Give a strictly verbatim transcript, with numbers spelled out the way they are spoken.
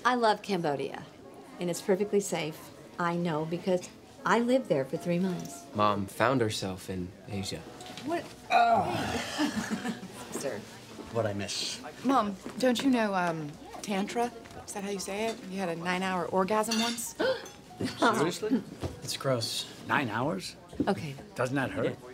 I love Cambodia, and it's perfectly safe. I know because I lived there for three months. Mom found herself in Asia. What? Oh. Sir. What'd I miss? Mom, don't you know um, Tantra? Is that how you say it? You had a nine-hour orgasm once? Seriously? It's gross. Nine hours? Okay. Doesn't that hurt?